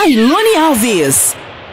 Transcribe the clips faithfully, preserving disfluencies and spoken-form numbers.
Ailone Alves.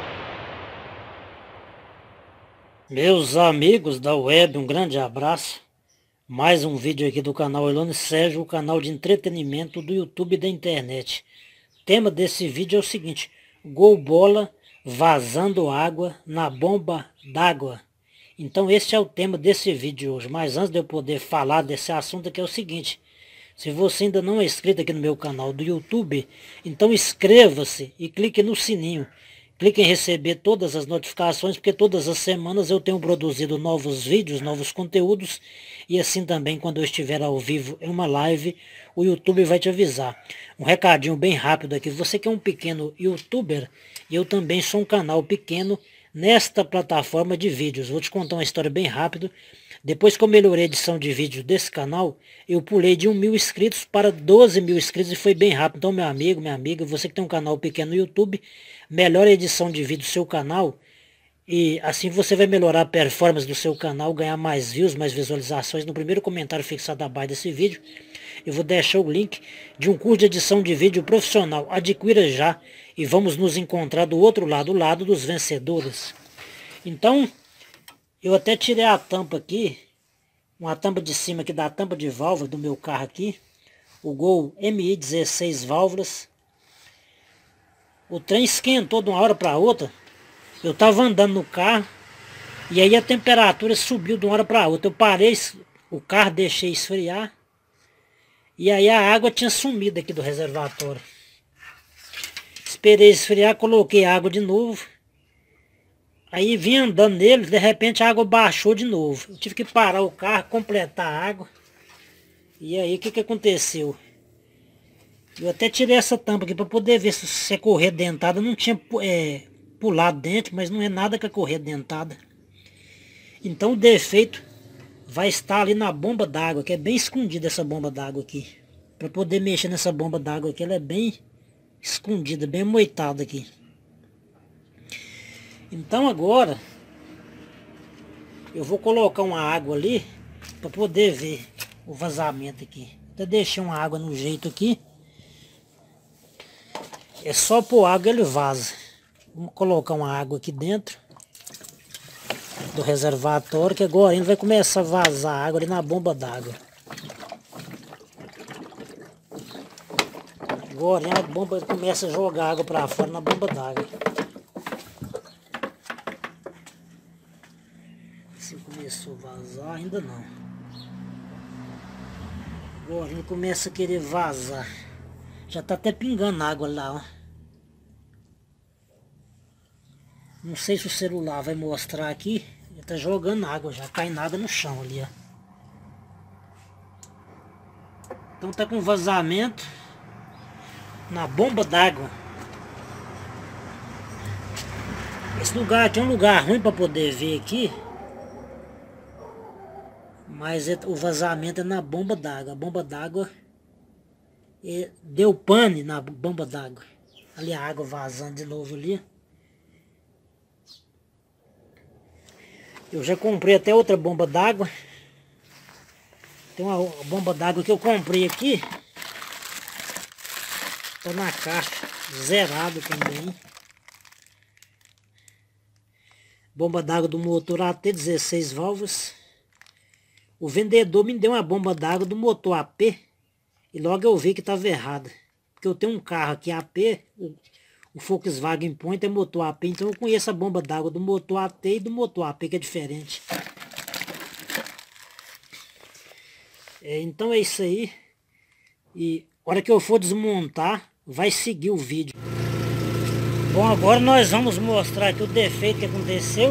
Meus amigos da web, um grande abraço. Mais um vídeo aqui do canal Ailone Sérgio, o canal de entretenimento do YouTube e da internet. O tema desse vídeo é o seguinte: gol bola vazando água na bomba d'água. Então esse é o tema desse vídeo hoje. Mas antes de eu poder falar desse assunto aqui é o seguinte: se você ainda não é inscrito aqui no meu canal do YouTube, então inscreva-se e clique no sininho. Clique em receber todas as notificações, porque todas as semanas eu tenho produzido novos vídeos, novos conteúdos. E assim também, quando eu estiver ao vivo em uma live, o YouTube vai te avisar. Um recadinho bem rápido aqui: você que é um pequeno YouTuber, e eu também sou um canal pequeno nesta plataforma de vídeos. Vou te contar uma história bem rápido. Depois que eu melhorei a edição de vídeo desse canal, eu pulei de um mil inscritos para doze mil inscritos e foi bem rápido. Então, meu amigo, minha amiga, você que tem um canal pequeno no YouTube, melhore a edição de vídeo do seu canal e assim você vai melhorar a performance do seu canal, ganhar mais views, mais visualizações. No primeiro comentário fixado abaixo desse vídeo, eu vou deixar o link de um curso de edição de vídeo profissional. Adquira já e vamos nos encontrar do outro lado, o lado dos vencedores. Então, eu até tirei a tampa aqui, uma tampa de cima aqui da tampa de válvula do meu carro aqui, o Gol M I dezesseis válvulas. O trem esquentou de uma hora para outra. Eu estava andando no carro e aí a temperatura subiu de uma hora para outra. Eu parei o carro, deixei esfriar e aí a água tinha sumido aqui do reservatório. Esperei esfriar, coloquei água de novo. Aí vim andando nele, de repente a água baixou de novo. Eu tive que parar o carro, completar a água. E aí o que que aconteceu? Eu até tirei essa tampa aqui para poder ver se é correia dentada. Não tinha é, pulado dentro, mas não é nada que a correia dentada. Então o defeito vai estar ali na bomba d'água, que é bem escondida essa bomba d'água aqui. Para poder mexer nessa bomba d'água aqui, ela é bem escondida, bem moitada aqui. Então agora eu vou colocar uma água ali para poder ver o vazamento aqui. Até deixei uma água no jeito aqui. É só pôr água e ele vaza. Vamos colocar uma água aqui dentro do reservatório, que agora ele vai começar a vazar água ali na bomba d'água. Agora a bomba começa a jogar água para fora na bomba d'água. Se começou a vazar, ainda não. Agora ele começa a querer vazar. Já tá até pingando água lá, ó. Não sei se o celular vai mostrar aqui. Ele tá jogando água, já cai água no chão ali, ó. Então tá com vazamento na bomba d'água. Esse lugar aqui é um lugar ruim para poder ver aqui. Mas é, o vazamento é na bomba d'água. A bomba d'água é, deu pane na bomba d'água. Ali a água vazando de novo ali. Eu já comprei até outra bomba d'água. Tem uma bomba d'água que eu comprei aqui. Tá na caixa, zerado também. Bomba d'água do motor A T dezesseis válvulas. O vendedor me deu uma bomba d'água do motor A P e logo eu vi que estava errada. Porque eu tenho um carro aqui A P, o, o Volkswagen Point é motor A P, então eu conheço a bomba d'água do motor A T e do motor A P, que é diferente. É, então é isso aí. E a hora que eu for desmontar, vai seguir o vídeo. Bom, agora nós vamos mostrar aqui o defeito que aconteceu.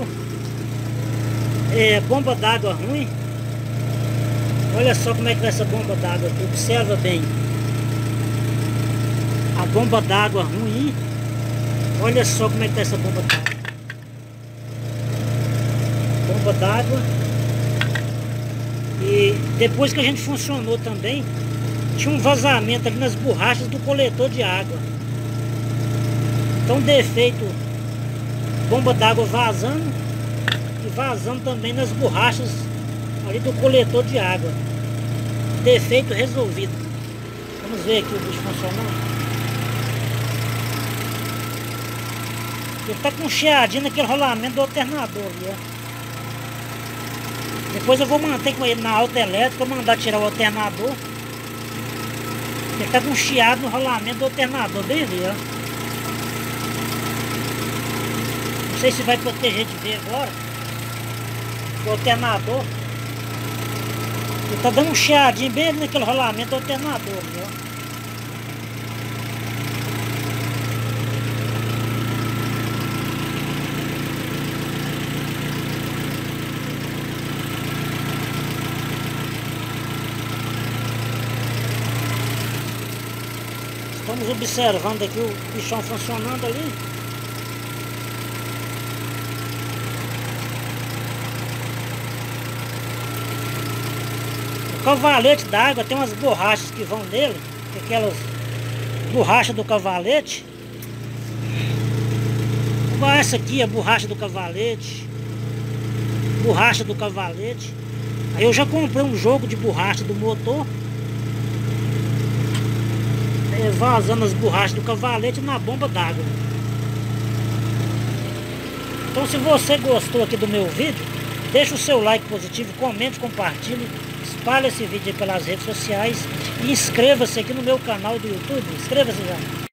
É bomba d'água ruim. Olha só como é que vai essa bomba d'água aqui, observa bem. A bomba d'água ruim. Olha só como é que tá essa bomba d'água. Bomba d'água. E depois que a gente funcionou também, tinha um vazamento ali nas borrachas do coletor de água. Então defeito, bomba d'água vazando e vazando também nas borrachas ali do coletor de água. Defeito resolvido. Vamos ver aqui o bicho funcionando. Ele tá com um chiadinho naquele rolamento do alternador ali, ó. Depois eu vou manter com ele na alta elétrica, mandar tirar o alternador. Ele tá com um chiado no rolamento do alternador, bem ali, ó. Não sei se vai proteger de ver agora. O alternador. Ele tá dando um chiadinho bem ali naquele rolamento do alternador, ali, ó. Estamos observando aqui o bichão funcionando ali. O cavalete d'água tem umas borrachas que vão nele, aquelas borrachas do cavalete. Igual essa aqui, a borracha do cavalete. Borracha do cavalete. Aí eu já comprei um jogo de borracha do motor, vazando as borrachas do cavalete na bomba d'água. Então, se você gostou aqui do meu vídeo, deixa o seu like positivo, comente, compartilhe, espalhe esse vídeo aí pelas redes sociais e inscreva-se aqui no meu canal do YouTube. Inscreva-se já.